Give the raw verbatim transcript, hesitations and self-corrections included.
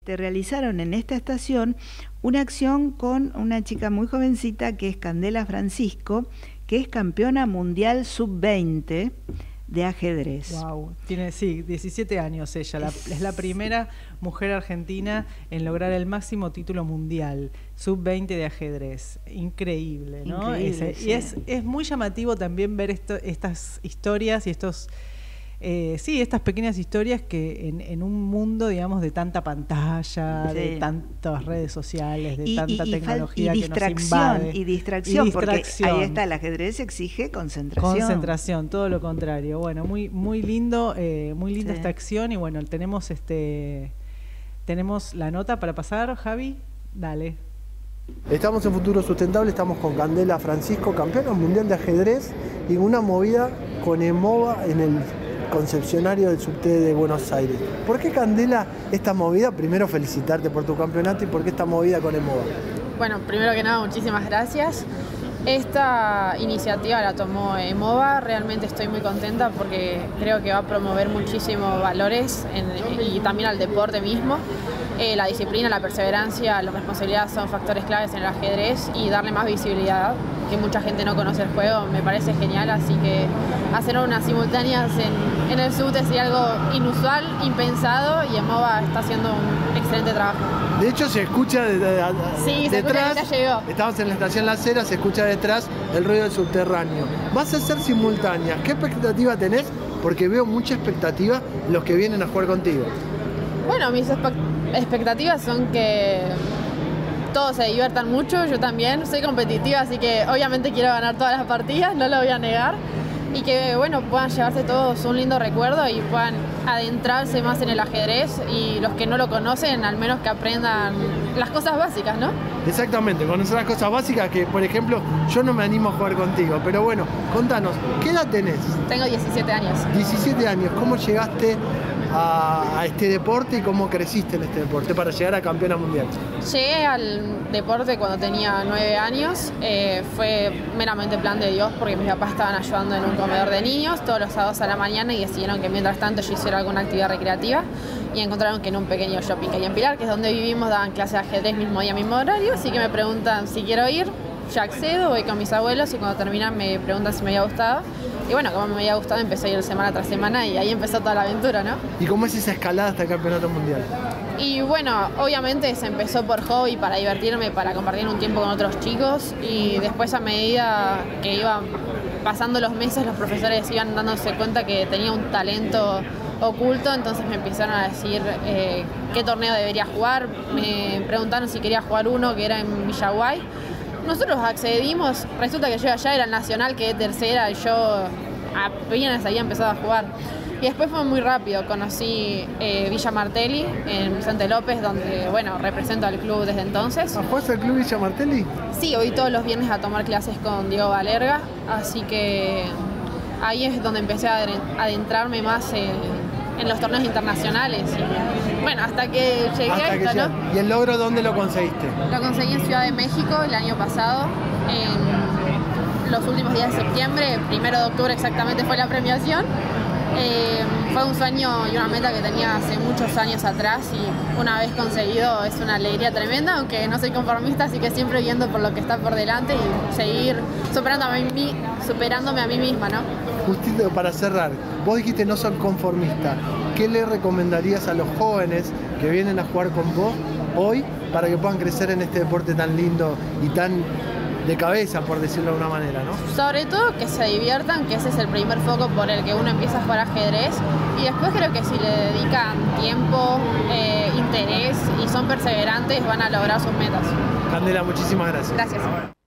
Te realizaron en esta estación una acción con una chica muy jovencita que es Candela Francisco, que es campeona mundial sub veinte de ajedrez. Wow, tiene sí, diecisiete años ella, la, es la primera mujer argentina en lograr el máximo título mundial, sub veinte de ajedrez. Increíble, ¿no? Increíble, es, sí. Y es, es muy llamativo también ver esto, estas historias y estos... Eh, sí, estas pequeñas historias que en, en un mundo, digamos, de tanta pantalla, sí, de tantas redes sociales, de y, tanta y, y tecnología y que nos invade. Y distracción, y distracción, porque ahí está, el ajedrez exige concentración. Concentración, todo lo contrario. Bueno, muy muy lindo, eh, muy linda sí. esta acción y bueno, tenemos este tenemos la nota para pasar, Javi, dale. Estamos en Futuro Sustentable, estamos con Candela Francisco, campeona mundial de ajedrez y una movida con EMOVA en el concesionario del subte de Buenos Aires. ¿Por qué, Candela, esta movida? Primero felicitarte por tu campeonato y por qué esta movida con EMOVA. Bueno, primero que nada, muchísimas gracias. Esta iniciativa la tomó EMOVA, realmente estoy muy contenta porque creo que va a promover muchísimos valores en, y también al deporte mismo. Eh, la disciplina, la perseverancia, la responsabilidad son factores claves en el ajedrez y darle más visibilidad, que mucha gente no conoce el juego, me parece genial, así que hacer unas simultáneas en, en el subte sería algo inusual, impensado, y EMOVA está haciendo un excelente trabajo. De hecho se escucha de, de, de, sí, se detrás, escucha que ya llegó. Estamos en la estación La Cera, se escucha detrás el ruido del subterráneo. Vas a hacer simultáneas, ¿qué expectativa tenés? Porque veo mucha expectativa en los que vienen a jugar contigo. Bueno, mis expectativas son que todos se diviertan mucho, yo también soy competitiva, así que obviamente quiero ganar todas las partidas, no lo voy a negar, y que bueno, puedan llevarse todos un lindo recuerdo y puedan adentrarse más en el ajedrez, y los que no lo conocen, al menos que aprendan las cosas básicas, ¿no? Exactamente, conocer las cosas básicas que, por ejemplo, yo no me animo a jugar contigo, pero bueno, contanos, ¿qué edad tenés? Tengo diecisiete años. diecisiete años, ¿cómo llegaste a, a este deporte y cómo creciste en este deporte para llegar a campeona mundial? Llegué al deporte cuando tenía nueve años, eh, fue meramente plan de Dios porque mis papás estaban ayudando en un comedor de niños todos los sábados a la mañana y decidieron que mientras tanto yo hiciera alguna actividad recreativa y encontraron que en un pequeño shopping que hay en Pilar, que es donde vivimos, daban clases de ajedrez mismo día, mismo horario, así que me preguntan si quiero ir, ya accedo, voy con mis abuelos y cuando terminan me preguntan si me había gustado. Y bueno, como me había gustado, empecé a ir semana tras semana y ahí empezó toda la aventura, ¿no? ¿Y cómo es esa escalada hasta el campeonato mundial? Y bueno, obviamente se empezó por hobby, para divertirme, para compartir un tiempo con otros chicos, y después a medida que iban pasando los meses, los profesores iban dándose cuenta que tenía un talento oculto, entonces me empezaron a decir eh, qué torneo debería jugar, me preguntaron si quería jugar uno que era en Villaguay. Nosotros accedimos, resulta que yo allá era el nacional, quedé tercera y yo apenas había empezado a jugar. Y después fue muy rápido, conocí eh, Villa Martelli en Vicente López, donde bueno, represento al club desde entonces. ¿Juegas al club Villa Martelli? Sí, voy todos los viernes a tomar clases con Diego Valerga, así que ahí es donde empecé a adentrarme más en, en los torneos internacionales. Y, bueno, hasta que llegué hasta a esto, que ¿no? ¿Y el logro dónde lo conseguiste? Lo conseguí en Ciudad de México el año pasado, en los últimos días de septiembre, primero de octubre exactamente fue la premiación. Eh, fue un sueño y una meta que tenía hace muchos años atrás y una vez conseguido es una alegría tremenda, aunque no soy conformista, así que siempre viendo por lo que está por delante y seguir superándome a mí, superándome a mí misma, ¿no? Justito para cerrar, vos dijiste no son conformistas, ¿qué le recomendarías a los jóvenes que vienen a jugar con vos hoy para que puedan crecer en este deporte tan lindo y tan de cabeza, por decirlo de alguna manera, ¿no? Sobre todo que se diviertan, que ese es el primer foco por el que uno empieza a jugar ajedrez, y después creo que si le dedican tiempo, eh, interés y son perseverantes van a lograr sus metas. Candela, muchísimas gracias. Gracias.